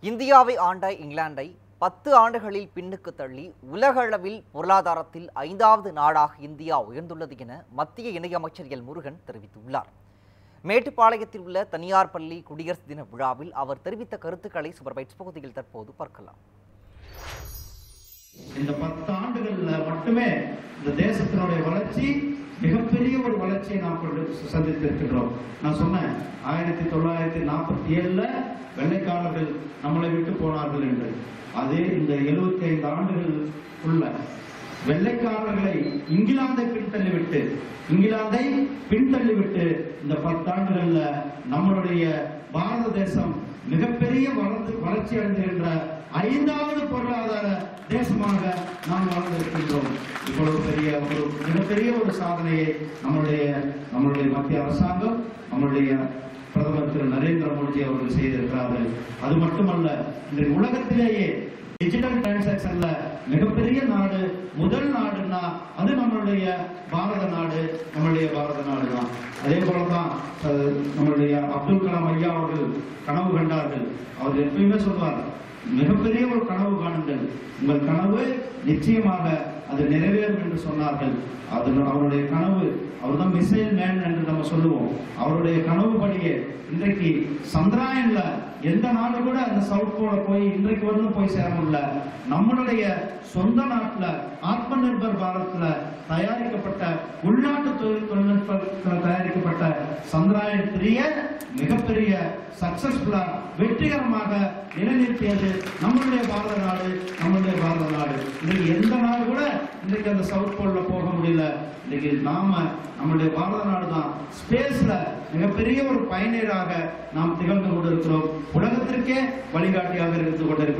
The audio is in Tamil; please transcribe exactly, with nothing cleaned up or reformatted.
இந்தியாவை ஆண்ட இங்கிலாந்தை பத்து ஆண்டுகளில் பின்னுக்கு தள்ளி உலக அளவில் பொருளாதாரத்தில் ஐந்தாவது நாடாக இந்தியா உயர்ந்துள்ளது என மத்திய இணையமைச்சர் எல் முருகன் தெரிவித்துள்ளார். மேட்டுப்பாளையத்தில் உள்ள தனியார் பள்ளி குடியரசு தின விழாவில் அவர் தெரிவித்த கருத்துக்களை சூப்பர் பைட்ஸ் பகுதியில் தற்போது பார்க்கலாம். இந்த பத்து ஆண்டுகள்ல மட்டுமே இந்த தேசத்தினுடைய வளர்ச்சி மிகப்பெரிய ஒரு வளர்ச்சியை நாம் சந்தித்திருக்கின்றோம். நான் சொன்னேன் ஆயிரத்தி தொள்ளாயிரத்தி நாற்பத்தி ஏழுல வெள்ளைக்காரர்கள் நம்மளை விட்டு போனார்கள் என்று. அதே இந்த எழுபத்தி ஐந்து ஆண்டுகள் உள்ள வெள்ளைக்காரர்களை இங்கிலாந்தை பின்தள்ளிவிட்டு இங்கிலாந்தை பின்தள்ளிவிட்டு இந்த பத்தாண்டுகள்ல நம்மளுடைய பாரத தேசம் மிகப்பெரிய வளர்ந்து வளர்ச்சி அடைந்திருக்கின்ற ஐந்தாவது பொருளாதார தேசமாக நாம் வளர்ந்திருக்கின்றோம். இவ்வளவு பெரிய ஒரு மிகப்பெரிய ஒரு சாதனையை நம்மளுடைய நம்மளுடைய மத்திய அரசாங்கம் நம்மளுடைய பிரதமர் திரு நரேந்திர மோடி அவர்கள் செய்திருக்கிறார்கள். அது மட்டுமல்ல, இன்றைய உலகத்திலேயே டிஜிட்டல் டிரான்சாக்சன்ல மிகப்பெரிய நாடு, முதல் நாடுன்னா அது நம்மளுடைய பாரத நாடு, நம்மளுடைய பாரத நாடு தான். அதே போலதான் நம்மளுடைய அப்துல் கலாம் ஐயா அவர்கள் கனவு கண்டார்கள். அவர் எப்பயுமே சொல்வார், மிகப்பெரிய ஒரு கனவு காணுங்கள், உங்கள் கனவு நிச்சயமாக அது நிறைவேறும் என்று சொன்னார்கள். அது அவருடைய கனவு, அவர் தான் மிசைல் மேன் என்று நம்ம சொல்லுவோம். அவருடைய கனவு படியே இன்றைக்கு சந்திராயன்ல எந்த நாடு கூட அந்த சவுத் போல போய் இன்றைக்கு வந்து போய் சேர முடியல. நம்மளுடைய சொந்த நாட்டுல ஆத்ம நிர்பர் பாரத்ல தயாரிக்கப்பட்ட உள்நாட்டு தொழில் தொழில்நுட்பத்தில் தயாரிக்கப்பட்ட சந்திராயன் த்ரீய மிகப்பெரிய சக்சஸ்ஃபுல்லா வெற்றிகரமாக நிலைநிறுத்தியது நம்மளுடைய பாரத நாடு, நம்மளுடைய பாரத நாடு. இன்னைக்கு எந்த நாடு கூட இன்னைக்கு அந்த சவுத் போல்ல போக முடியல. இன்னைக்கு நாம நம்மளுடைய பாரத நாடு தான் ஸ்பேஸ்ல மிகப்பெரிய ஒரு பயனராக நாம் திகழ்ந்து கொண்டிருக்கிறோம். உலகத்திற்கே வழிகாட்டியாக இருந்து கொண்டிருக்கிறோம்.